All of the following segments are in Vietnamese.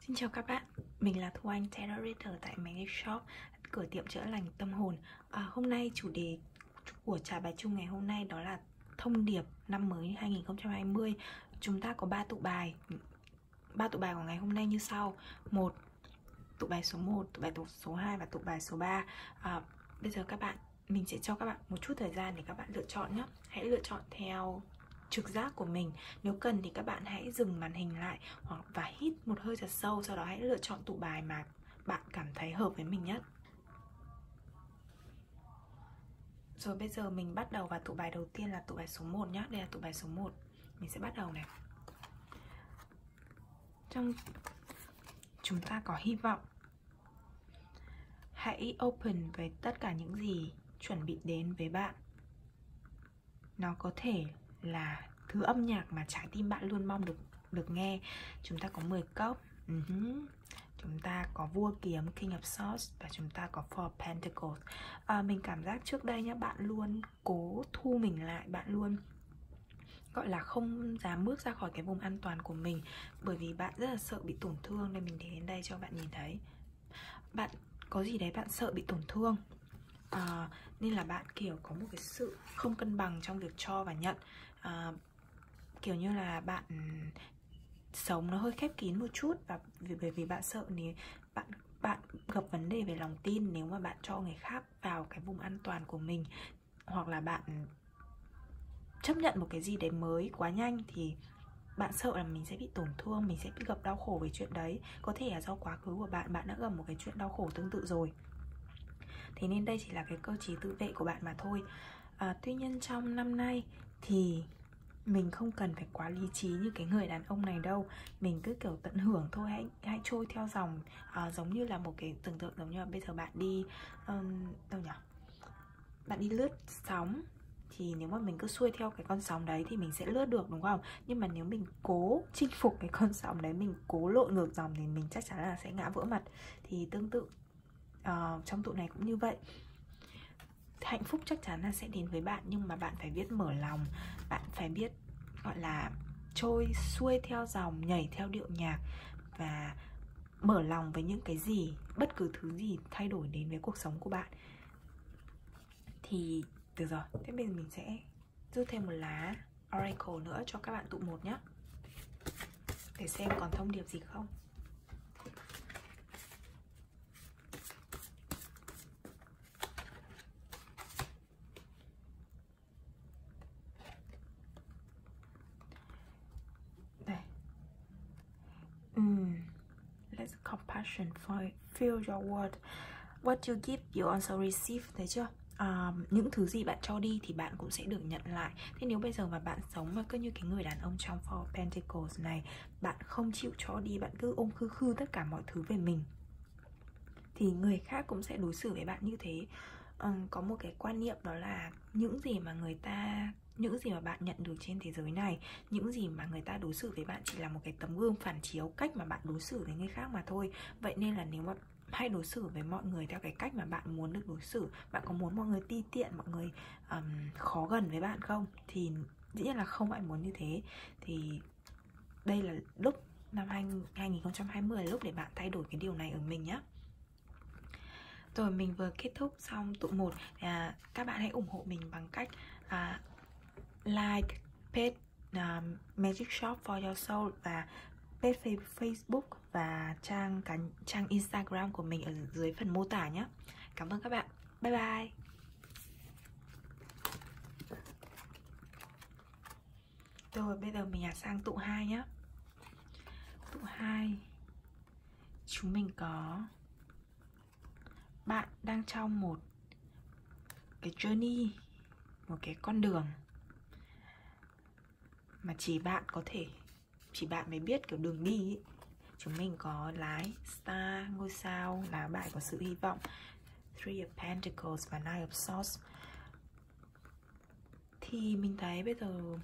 Xin chào các bạn, mình là Thu Anh, Tarot Reader tại Magic Shop, cửa tiệm chữa lành tâm hồn. Hôm nay chủ đề của trà bài chung ngày hôm nay đó là thông điệp năm mới 2020. Chúng ta có 3 tụ bài. 3 tụ bài của ngày hôm nay như sau. Tụ bài số 1, tụ bài số 2 và tụ bài số 3. Bây giờ mình sẽ cho các bạn một chút thời gian để các bạn lựa chọn nhé. Hãy lựa chọn theo trực giác của mình. Nếu cần thì các bạn hãy dừng màn hình lại và hít một hơi thật sâu. Sau đó hãy lựa chọn tụ bài mà bạn cảm thấy hợp với mình nhất. Rồi bây giờ mình bắt đầu vào tụ bài đầu tiên là tụ bài số 1 nhé. Đây là tụ bài số 1. Mình sẽ bắt đầu này. Trong chúng ta có hy vọng. Hãy open với tất cả những gì chuẩn bị đến với bạn. Nó có thể là thứ âm nhạc mà trái tim bạn luôn mong được nghe. Chúng ta có 10 cốc. Chúng ta có vua kiếm, King of Swords, và chúng ta có Four Pentacles. Mình cảm giác trước đây nhá, bạn luôn cố thu mình lại, bạn luôn gọi là không dám bước ra khỏi cái vùng an toàn của mình, bởi vì bạn rất là sợ bị tổn thương. Nên mình đến đây cho bạn nhìn thấy bạn có gì đấy, bạn sợ bị tổn thương. Nên là bạn kiểu có một cái sự không cân bằng trong việc cho và nhận. Kiểu như là bạn sống nó hơi khép kín một chút, và bởi vì bạn sợ nếu bạn gặp vấn đề về lòng tin nếu mà bạn cho người khác vào cái vùng an toàn của mình, hoặc là bạn chấp nhận một cái gì đấy mới quá nhanh thì bạn sợ là mình sẽ bị tổn thương, mình sẽ bị gặp đau khổ về chuyện đấy. Có thể là do quá khứ của bạn đã gặp một cái chuyện đau khổ tương tự rồi. Thế nên đây chỉ là cái cơ chế tự vệ của bạn mà thôi. Tuy nhiên trong năm nay thì mình không cần phải quá lý trí như cái người đàn ông này đâu. Mình cứ kiểu tận hưởng thôi, hãy trôi theo dòng. Giống như là một cái tưởng tượng, giống như là bây giờ bạn đi bạn đi lướt sóng, thì nếu mà mình cứ xuôi theo cái con sóng đấy thì mình sẽ lướt được, đúng không? Nhưng mà nếu mình cố chinh phục cái con sóng đấy, mình cố lội ngược dòng thì mình chắc chắn là sẽ ngã vỡ mặt. Thì tương tự trong tụ này cũng như vậy. Hạnh phúc chắc chắn là sẽ đến với bạn, nhưng mà bạn phải biết mở lòng. Bạn phải biết gọi là trôi xuôi theo dòng, nhảy theo điệu nhạc, và mở lòng với những cái gì, bất cứ thứ gì thay đổi đến với cuộc sống của bạn. Thì được rồi, thế bây giờ mình sẽ rút thêm một lá Oracle nữa cho các bạn tụ 1 nhé, để xem còn thông điệp gì không. Đây. Let's compassion for feel your word. What you give you also receive. Thấy chưa? Những thứ gì bạn cho đi thì bạn cũng sẽ được nhận lại. Thế nếu bây giờ mà bạn sống mà cứ như cái người đàn ông trong Four Pentacles này, bạn không chịu cho đi, bạn cứ ôm khư tất cả mọi thứ về mình, thì người khác cũng sẽ đối xử với bạn như thế. Có một cái quan niệm đó là những gì mà bạn nhận được trên thế giới này, những gì mà người ta đối xử với bạn chỉ là một cái tấm gương phản chiếu cách mà bạn đối xử với người khác mà thôi. Vậy nên là nếu mà hãy đối xử với mọi người theo cái cách mà bạn muốn được đối xử. Bạn có muốn mọi người ti tiện, mọi người khó gần với bạn không? Thì dĩ nhiên là không ai muốn như thế. Thì đây là lúc năm 2020 là lúc để bạn thay đổi cái điều này ở mình nhé. Rồi mình vừa kết thúc xong tụ 1. Các bạn hãy ủng hộ mình bằng cách like page Magic Shop for Your Soul, và page Facebook và trang Instagram của mình ở dưới phần mô tả nhé. Cảm ơn các bạn. Bye bye. Rồi bây giờ mình sang tụ 2 nhé. Tụ 2 chúng mình có bạn đang trong một cái journey, một cái con đường mà chỉ bạn mới biết kiểu đường đi ấy. Chúng mình có lái star, ngôi sao, lá bài của sự hy vọng, Three of Pentacles và Nine of Swords. Thì mình thấy bây giờ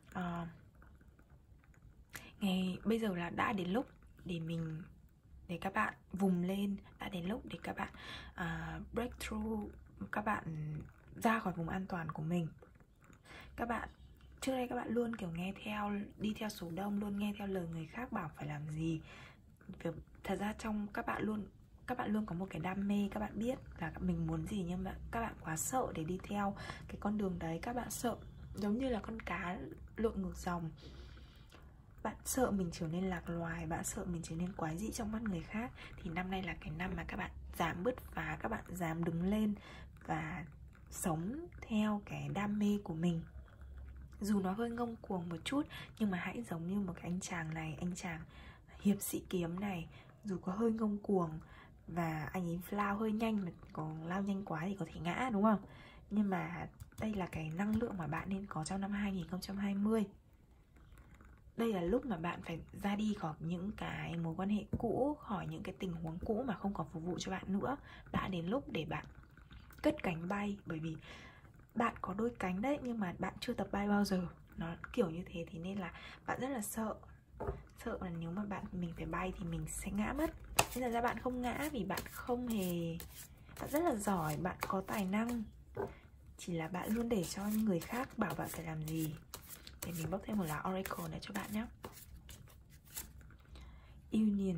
bây giờ là đã đến lúc để các bạn vùng lên, đã đến lúc để các bạn break through, các bạn ra khỏi vùng an toàn của mình. Trước đây các bạn luôn kiểu đi theo số đông, luôn nghe theo lời người khác bảo phải làm gì, thật ra trong các bạn luôn có một cái đam mê, các bạn biết là mình muốn gì, nhưng mà các bạn quá sợ để đi theo cái con đường đấy. Các bạn sợ giống như là con cá lội ngược dòng. Bạn sợ mình trở nên lạc loài, bạn sợ mình trở nên quái dị trong mắt người khác. Thì năm nay là cái năm mà các bạn dám bứt phá, các bạn dám đứng lên và sống theo cái đam mê của mình. Dù nó hơi ngông cuồng một chút, nhưng mà hãy giống như một cái anh chàng này, anh chàng hiệp sĩ kiếm này. Dù có hơi ngông cuồng và anh ấy lao hơi nhanh, mà còn lao nhanh quá thì có thể ngã, đúng không? Nhưng mà đây là cái năng lượng mà bạn nên có trong năm 2020. Đây là lúc mà bạn phải ra đi khỏi những cái mối quan hệ cũ, khỏi những cái tình huống cũ mà không còn phục vụ cho bạn nữa. Đã đến lúc để bạn cất cánh bay. Bởi vì bạn có đôi cánh đấy, nhưng mà bạn chưa tập bay bao giờ. Nó kiểu như thế, thế nên là bạn rất là sợ. Sợ là nếu mà mình phải bay thì mình sẽ ngã mất. Nhưng thật ra bạn không ngã vì bạn không hề... Bạn rất là giỏi, bạn có tài năng. Chỉ là bạn luôn để cho người khác bảo bạn phải làm gì. Để mình bóc thêm một lá Oracle này cho bạn nhé. Union.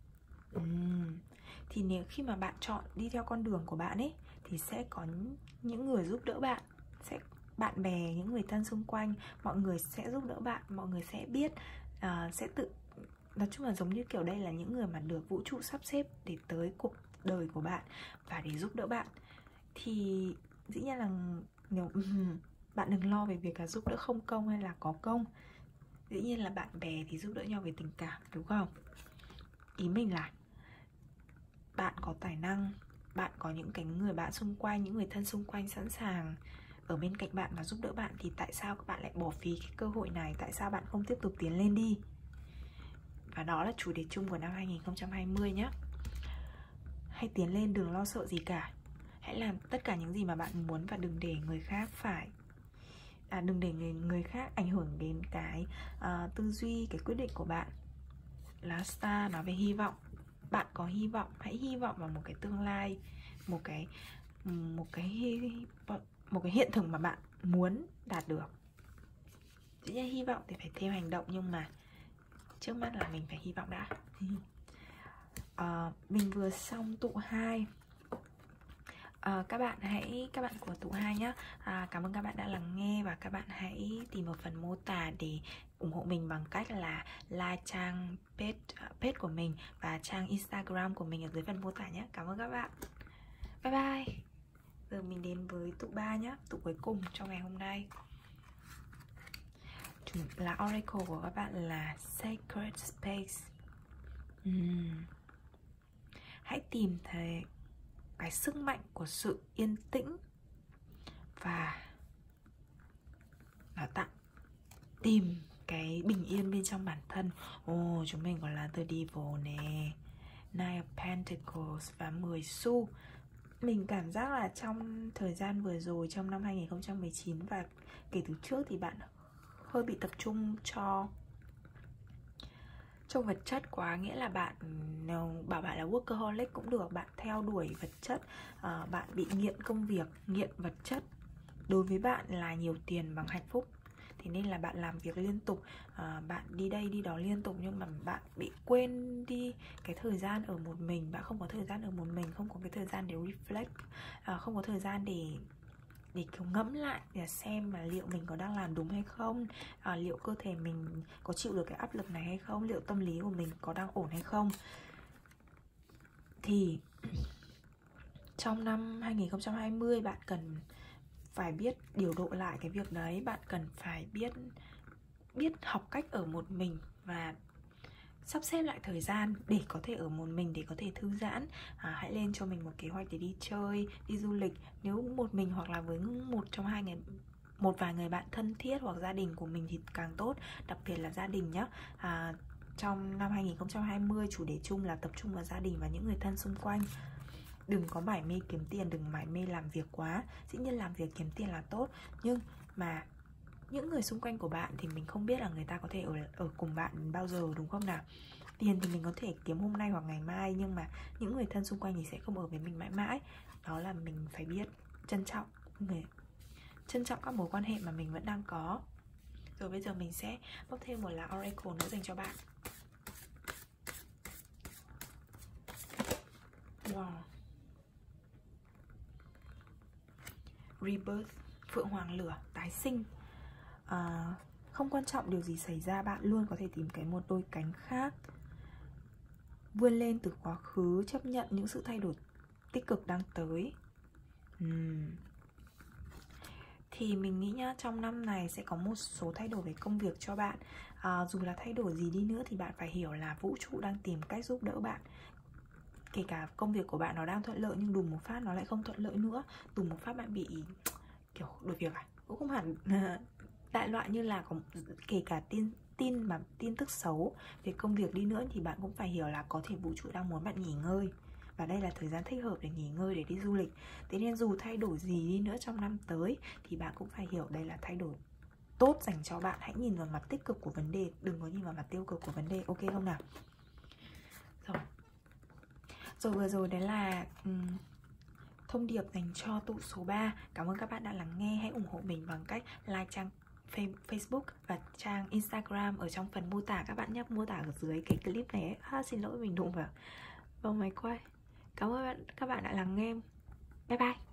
Thì nếu khi mà bạn chọn đi theo con đường của bạn ấy, thì sẽ có những người giúp đỡ bạn, bạn bè, những người thân xung quanh, mọi người sẽ giúp đỡ bạn, mọi người sẽ biết, sẽ tự, nói chung là giống như kiểu đây là những người mà được vũ trụ sắp xếp để tới cuộc đời của bạn và để giúp đỡ bạn. Thì dĩ nhiên là nếu bạn đừng lo về việc là giúp đỡ không công hay là có công. Dĩ nhiên là bạn bè thì giúp đỡ nhau về tình cảm, đúng không? Ý mình là bạn có tài năng, bạn có những cái người bạn xung quanh, những người thân xung quanh sẵn sàng ở bên cạnh bạn và giúp đỡ bạn, thì tại sao các bạn lại bỏ phí cái cơ hội này? Tại sao bạn không tiếp tục tiến lên đi? Và đó là chủ đề chung của năm 2020 nhé. Hãy tiến lên, đừng lo sợ gì cả. Hãy làm tất cả những gì mà bạn muốn và đừng để người khác đừng để người khác ảnh hưởng đến cái tư duy, cái quyết định của bạn. Lá Star nói về hy vọng. Bạn có hy vọng, hãy hy vọng vào một cái tương lai, một cái hiện thực mà bạn muốn đạt được. Dĩ nhiên hy vọng thì phải thêm hành động, nhưng mà trước mắt là mình phải hy vọng đã. Mình vừa xong tụ 2. Các bạn của tụ 2 nhé. Cảm ơn các bạn đã lắng nghe, và các bạn hãy tìm ở phần mô tả để ủng hộ mình bằng cách là like trang page của mình và trang Instagram của mình ở dưới phần mô tả nhé. Cảm ơn các bạn. Bye bye. Giờ mình đến với tụ 3 nhé, tụ cuối cùng trong ngày hôm nay. Là Oracle của các bạn là Sacred Space. Hãy tìm thấy cái sức mạnh của sự yên tĩnh và tìm cái bình yên bên trong bản thân. Chúng mình còn là The Devil nè, Nine of Pentacles và 10 xu. Mình cảm giác là trong thời gian vừa rồi, trong năm 2019 và kể từ trước, thì bạn hơi bị tập trung cho vật chất quá. Nghĩa là bạn bảo bạn là workaholic cũng được, bạn theo đuổi vật chất, bạn bị nghiện công việc, nghiện vật chất. Đối với bạn là nhiều tiền bằng hạnh phúc. Thế nên là bạn làm việc liên tục, bạn đi đây đi đó liên tục, nhưng mà bạn bị quên đi cái thời gian ở một mình. Bạn không có thời gian ở một mình, không có cái thời gian để reflect, không có thời gian để kiểu ngẫm lại, để xem mà liệu mình có đang làm đúng hay không, liệu cơ thể mình có chịu được cái áp lực này hay không, liệu tâm lý của mình có đang ổn hay không. Thì trong năm 2020 bạn cần phải biết điều độ lại cái việc đấy. Bạn cần phải biết học cách ở một mình và sắp xếp lại thời gian để có thể ở một mình, để có thể thư giãn. Hãy lên cho mình một kế hoạch để đi chơi, đi du lịch, nếu một mình hoặc là với một vài người bạn thân thiết hoặc gia đình của mình thì càng tốt, đặc biệt là gia đình nhé. Trong năm 2020 chủ đề chung là tập trung vào gia đình và những người thân xung quanh. Đừng có mải mê kiếm tiền, đừng mải mê làm việc quá. Dĩ nhiên làm việc kiếm tiền là tốt, nhưng mà những người xung quanh của bạn thì mình không biết là người ta có thể ở cùng bạn bao giờ, đúng không nào? Tiền thì mình có thể kiếm hôm nay hoặc ngày mai, nhưng mà những người thân xung quanh thì sẽ không ở với mình mãi mãi. Đó là mình phải biết trân trọng các mối quan hệ mà mình vẫn đang có. Rồi bây giờ mình sẽ bóc thêm một lá Oracle nữa dành cho bạn. Wow. Rebirth, phượng hoàng lửa, tái sinh. Không quan trọng điều gì xảy ra, bạn luôn có thể tìm thấy một đôi cánh khác, vươn lên từ quá khứ, chấp nhận những sự thay đổi tích cực đang tới. Thì mình nghĩ nhá, trong năm này sẽ có một số thay đổi về công việc cho bạn. Dù là thay đổi gì đi nữa thì bạn phải hiểu là vũ trụ đang tìm cách giúp đỡ bạn. Kể cả công việc của bạn nó đang thuận lợi nhưng đùng một phát nó lại không thuận lợi nữa. Đùng một phát bạn bị kiểu đổi việc cũng không hẳn đại loại như là kể cả tin tức xấu về công việc đi nữa thì bạn cũng phải hiểu là có thể vũ trụ đang muốn bạn nghỉ ngơi. Và đây là thời gian thích hợp để nghỉ ngơi, để đi du lịch. Thế nên dù thay đổi gì đi nữa trong năm tới thì bạn cũng phải hiểu đây là thay đổi tốt dành cho bạn. Hãy nhìn vào mặt tích cực của vấn đề, đừng có nhìn vào mặt tiêu cực của vấn đề, ok không nào? Rồi vừa rồi đấy là thông điệp dành cho tụ số 3. Cảm ơn các bạn đã lắng nghe. Hãy ủng hộ mình bằng cách like trang Facebook và trang Instagram ở trong phần mô tả các bạn nhé. Mô tả ở dưới cái clip này ấy. Xin lỗi mình đụng vào máy quay. Cảm ơn các bạn đã lắng nghe. Bye bye.